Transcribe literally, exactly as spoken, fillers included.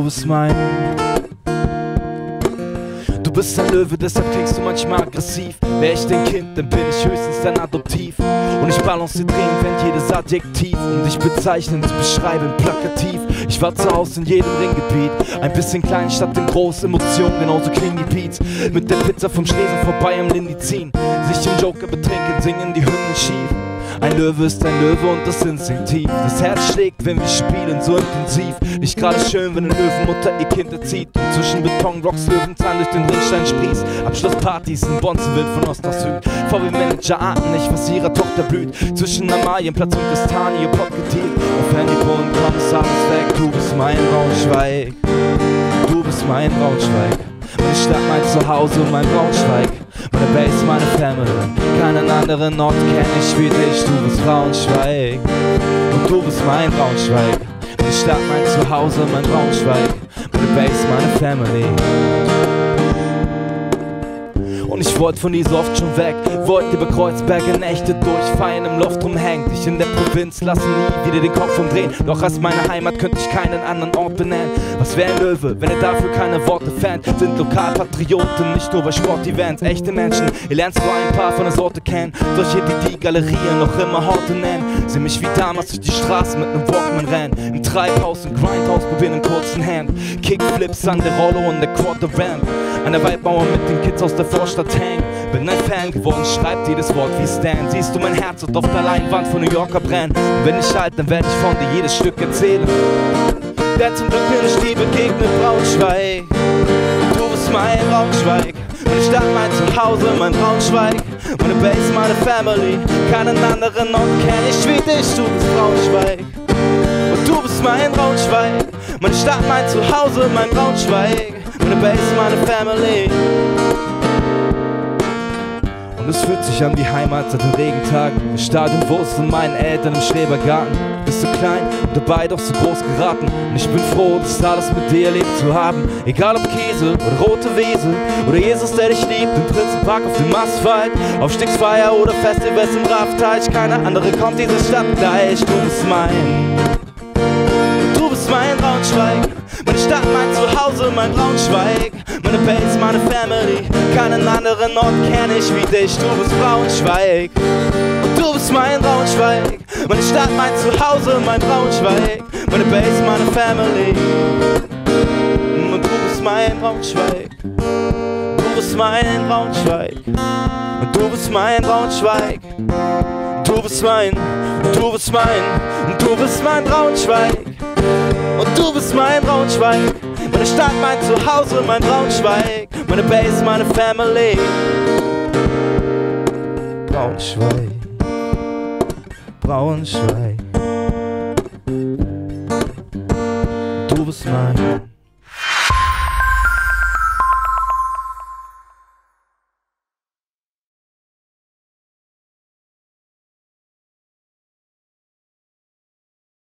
bist mein. Du bist ein Löwe, deshalb klingst du manchmal aggressiv. Wär ich dein Kind, dann bin ich höchstens dein Adoptiv. Und ich balanciere Tränen, wenn jedes Adjektiv um dich bezeichnend, beschreibend, plakativ. Ich war zu Hause in jedem Ringgebiet, ein bisschen klein statt in groß, Emotionen, genauso klingen die Beats. Mit der Pizza vom Schlesen vorbei am Lindizin, sich im Joker betrinken, singen die Hymnen schief. Ein Löwe ist ein Löwe und das instinktiv. Das Herz schlägt, wenn wir spielen, so intensiv. Nicht gerade schön, wenn eine Löwenmutter ihr Kind erzieht und zwischen Betonblocks Löwenzahn durch den Rinnstein sprießt. Abschlusspartys in Bonzenwild von Ost nach Süd. V W-Manager ahnen nicht, was ihrer Tochter blüht. Zwischen Amalienplatz und Kastanie, Pop getielt. Auf Handybo und Kommissar ist weg. Du bist mein Braunschweig. Du bist mein Braunschweig. Meine Stadt, mein Zuhause und mein Braunschweig. Meine Base, meine Family. Keinen anderen Ort kenn ich wie dich. Du bist Braunschweig. Und du bist mein Braunschweig. Meine Stadt, mein Zuhause, mein Braunschweig. Meine Base, meine Family. Und ich wollte von dir so oft schon weg, wollte über Kreuzberge Nächte durchfeiern, im Loft rumhängen, dich in der Provinz lassen, nie wieder den Kopf umdrehen. Doch als meine Heimat könnte ich keinen anderen Ort benennen. Was wäre ein Löwe, wenn er dafür keine Worte fand? Sind Lokalpatrioten, nicht nur bei Sportevents, echte Menschen. Ihr lernt so ein paar von der Sorte kennen, solche, die die Galerien noch immer Horte nennen. Seh mich wie damals durch die Straßen mit nem Walkman rennen, im Treibhaus und Grindhouse probieren im kurzen Hand. Kickflips an der Rolle und der Quarter-Ramp, an der Waldmauer mit den Kids aus der Vorstadt hängen. Bin ein Fan geworden, schreibt jedes Wort wie Stan. Siehst du mein Herz und auf der Leinwand von New Yorker brennen. Und wenn ich halt, dann werd ich von dir jedes Stück erzählen. Der zum Glück mir nicht die begegnet, Braunschweig. Du bist mein Braunschweig. Meine Stadt, mein Zuhause, mein Braunschweig. Meine Base, meine Family. Keinen anderen Ort kenn ich wie dich. Du bist Braunschweig. Und du bist mein Braunschweig. Meine Stadt, mein Zuhause, mein Braunschweig. Meine Base, meine Family. Und es fühlt sich an wie Heimat seit den Regentagen. Im Stadion Wurst und meinen Eltern im Schrebergarten. Bist du klein und dabei doch so groß geraten. Und ich bin froh, das alles mit dir erlebt zu haben. Egal ob Käse oder rote Wesel oder Jesus, der dich liebt im Prinzenpark auf dem Asphalt. Aufstiegsfeier oder Festivals im Raffteich. Keine andere kommt diese Stadt gleich. Du bist mein. Du bist mein Braunschweig. Meine Stadt, mein Zuhause, mein Braunschweig. Meine Base, meine Family. Keinen anderen Ort kenn ich wie dich. Du bist Braunschweig. Und du bist mein Braunschweig. Meine Stadt, mein Zuhause, mein Braunschweig. Meine Base, meine Family. Und du bist mein Braunschweig. Du bist mein Braunschweig. Und du bist mein Braunschweig. Du bist mein, du bist mein, und du bist mein Braunschweig. Und du bist mein Braunschweig. Meine Stadt, mein Zuhause, mein Braunschweig. Meine Base, meine Family. Braunschweig. Braunschweig. Du bist mein.